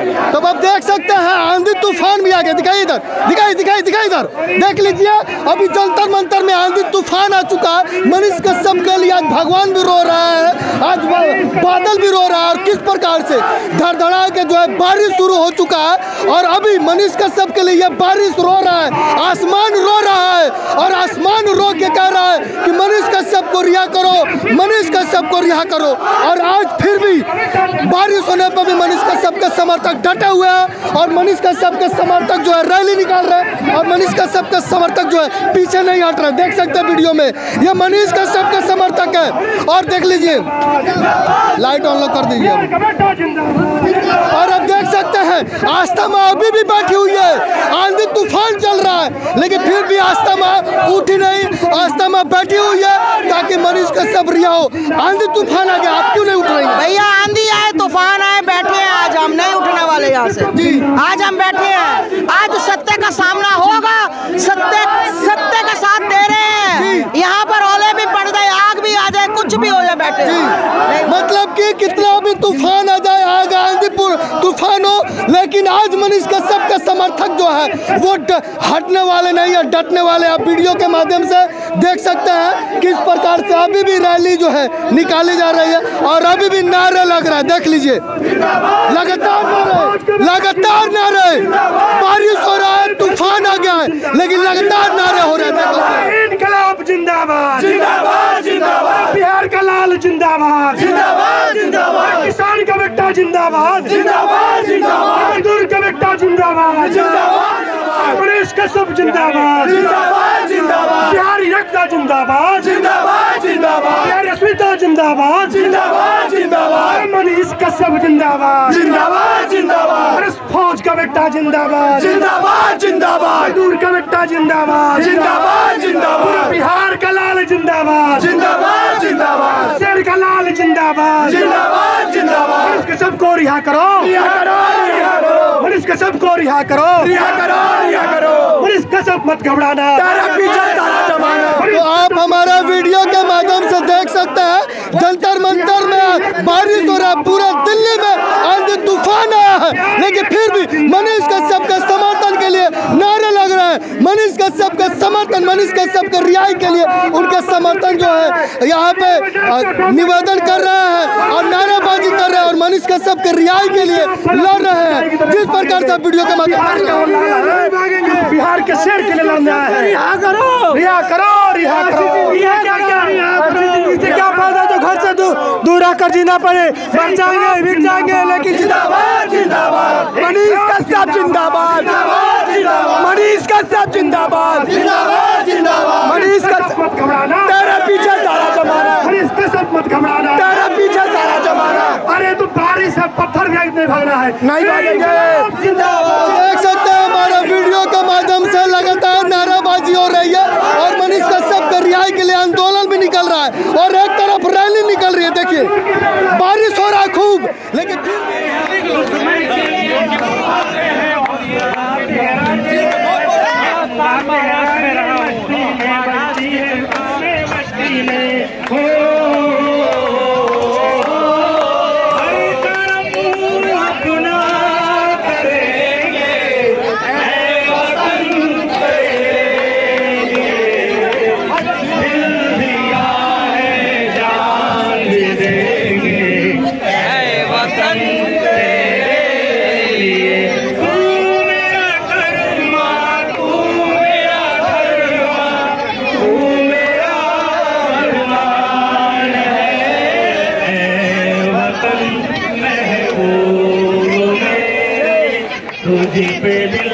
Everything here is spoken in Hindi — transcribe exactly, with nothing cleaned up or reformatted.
तो अब देख सकते हैं आंधी तूफान भी आ गया। दिखाई इधर, दिखाई दिखाई दिखाई इधर, देख लीजिए अभी जंतर मंतर में आंधी तूफान आ चुका है। मनीष कश्यप के लिए आज भगवान भी रो रहा है, आज बादल भी रो रहा है, और किस प्रकार से धड़धड़ा के जो है बारिश शुरू हो चुका है। और अभी मनीष कश्यप के लिए बारिश रो रहा है, आसमान रो रहा है, और आसमान रो के कह रहा है कि मनीष कश्यप को रिहा करो, मनीष कश्यप को रिहा करो। और आज फिर भी बारिश होने पर भी मनीष कश्यप के समर्थक डटे हुए हैं, और मनीष कश्यप के समर्थक जो है रैली निकाल रहे हैं, और मनीष कश्यप के समर्थक जो है पीछे नहीं हट रहे। देख सकते हैं वीडियो में, ये मनीष कश्यप के समर्थक है। और देख लीजिए, लाइट ऑन कर दीजिए। और अब देख सकते हैं आस्था माँ अभी भी बैठी हुई है, आंधी तूफान चल रहा है, लेकिन फिर भी आस्था माँ उठी नहीं, आस्था माँ बैठी हुई है ताकि मनीष कश्यप रिहा हो। आंधी तूफान आ गया, आप क्यों नहीं उठ रही हैं? भैया आंधी आए तूफान आए, बैठे हैं आज हम नहीं उठने वाले यहाँ से जी। आज हम बैठे हैं, आज सत्य का सामना होगा, सत्य सत्य का साथ दे रहे हैं। यहाँ पर ओले भी पड़ जाए, आग भी आ जाए, कुछ भी हो जाए, बैठे हैं। मतलब कि कितना भी तूफान आ जाए, आग आंधी तूफान हो, लेकिन आज मनीष कश्यप के समर्थक जो है वो हटने वाले नहीं है, डटने वाले। आप वीडियो के माध्यम से देख सकते हैं किस प्रकार से अभी भी रैली जो है निकाली जा रही है, और अभी भी नारे लग रहा है। देख लीजिए, लगातार नारे, लगातार नारे, बारिश हो रहा है, तूफान आ गया है, लेकिन लगातार नारे हो रहे हैं। इनकलाब जिंदाबाद, जिंदाबाद जिंदाबाद, बिहार का लाल जिंदाबाद, जिंदाबाद जिंदाबाद, किसान का बेटा जिंदाबाद, जिंदाबाद जिंदाबाद, मजदूर का बेटा जिंदाबाद, जिंदाबाद, मनीष कश्यप जिंदाबाद, जिंदाबाद जिंदाबाद, बिहारी रखता जिंदाबाद, जिंदाबाद जिंदाबाद, बिहारी अस्मिता जिंदाबाद, जिंदाबाद जिंदाबाद, मनीष कश्यप जिंदाबाद, जिंदाबाद जिंदाबाद, फौज का बेटा जिंदाबाद, जिंदाबाद जिंदाबाद, मजदूर का बेटा जिंदाबाद, जिंदाबाद जिंदाबाद, बिहार का लाल जिंदाबाद, जिंदाबाद जिंदाबाद, शेर का लाल जिंदाबाद, जिंदाबाद जिंदाबाद, मनीष कश्यप को रिहा करो, रिहा करो, रिहा करो, मनीष कश्यप को रिहा करो, रिहा करो, रिहा करो, मनीष कश्यप मत घबराना, तेरा पीछे ताला जमाना। तो आप हमारा वीडियो के माध्यम से देख सकते हैं जंतर मंतर में बारिश हो रहा है, पूरे दिल्ली में आंधी तूफान आया है, लेकिन फिर भी मनीष कश्यप के समर्थन के लिए नारे लग रहे हैं। मनीष कश्यप के समर्थन, मनीष कश्यप के रिहाई के लिए उनके समर्थन जो है यहाँ पे निवेदन कर रहे हैं और नारेबाजी कर रहे हैं, और मनीष कश्यप के रिहाई के लिए लड़ रहे हैं। जिस प्रकार से वीडियो के माध्यम से बिहार के शेर के लिए लड़ना है, रिहा करो, रिहा करो, रिहा करो। इससे क्या फायदा जो घर से दूर आकर जीना पड़े, मर जाएंगे, बिक जाएंगे, लेकिन जिंदाबाद जिंदाबाद, मनीष कश्यप जिंदाबाद, मनीष कश्यप जिंदाबाद, जिंदाबाद जिंदाबाद, मनीष कश्यप मत घबराना, तेरे पीछे सारा जमाना, मनीष कश्यप मत घबराना, तेरे पीछे सारा जमाना। अरे तो बारिश है, पत्थर भी नहीं भागना है, नहीं भागेंगे। देख सकते हैं हमारे वीडियो के माध्यम से लगातार नारेबाजी हो रही है, और मनीष कश्यप के रिहाई के लिए आंदोलन भी निकल रहा है, और एक तरफ रैली निकल रही है। देखिए बारिश हो रहा है खूब, लेकिन तुझ पे